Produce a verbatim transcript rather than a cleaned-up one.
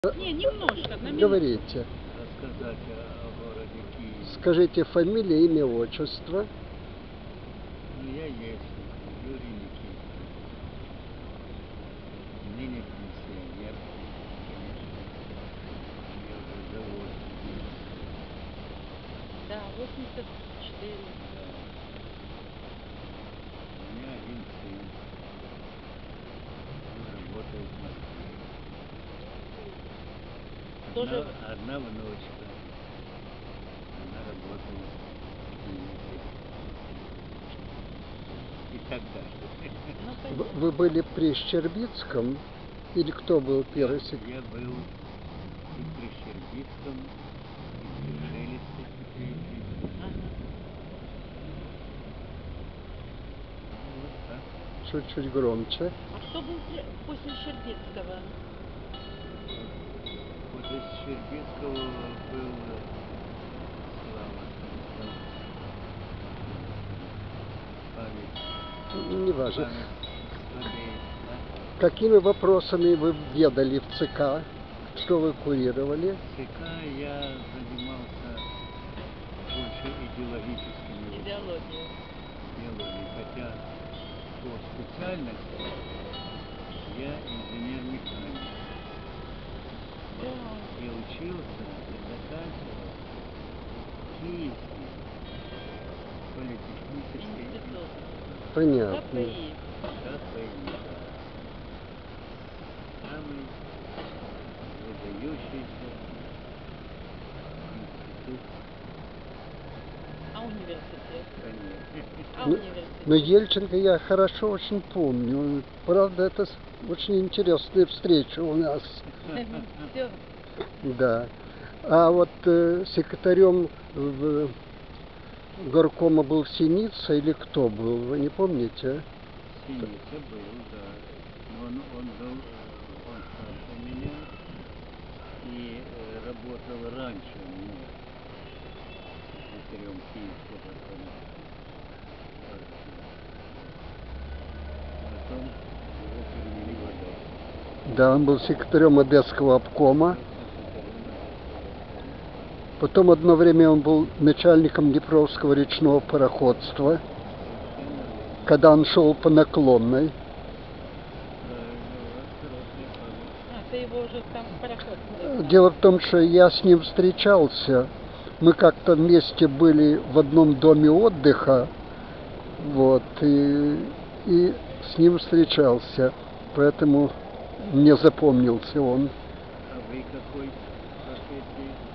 Не, немножко, на минуту. Говорите. Рассказать о, о городе Киеве. Скажите фамилия, имя, отчество. Ну, я есть Юрий Никитин. Ныне пенсионер, конечно. Мне уже за восемьдесят. Да, восемьдесят четыре. Да. У меня один сын. Он работает в Москве. Тоже... Одна, одна внучка. Она работает в Киеве. И так далее. Ну, Вы- понятно. Вы были при Щербицком? Или кто был первый секретарь? Я был и при Щербицком, и при Шелесте теперь. Ага. Ну, вот так. Чуть-чуть громче. А кто был пре- после Щербицкого? После Щербицкого был Слава Станислав. Память. Не важно. Память слабеет, да? Какими вопросами вы ведали в ЦК? Что вы курировали? В ЦК я занимался больше идеологическими вопросами. Идеология. Идеологией, хотя по специальности я инженер-механик. И учился и заканчивал Киевский политехнический Институт. Понятно. КПИ. КПИ. Самый выдающийся институт А университет? в стране. А Ну, университет? Но Ельченко я хорошо очень помню. Правда, это с- очень интересная встреча у нас. Все. Да. А вот э, секретарем в- горкома был Синица или кто был, вы не помните? Синица был, да. Но он, он был, э, он старше меня и э, работал раньше меня секретарем Киевского горкома партии. Потом его перевели в Одессу. Да, он был секретарем Одесского обкома. Секретарем Одесского горкома. Потом одно время он был начальником Днепровского речного пароходства, Совершенно верно. когда он шел по наклонной. Правильно, у вас хорошая память. А, ты его уже там в пароход смотрел. Дело в том, что я с ним встречался. Мы как-то вместе были в одном доме отдыха, вот, и, и с ним встречался, поэтому мне запомнился он. А вы какой профессии?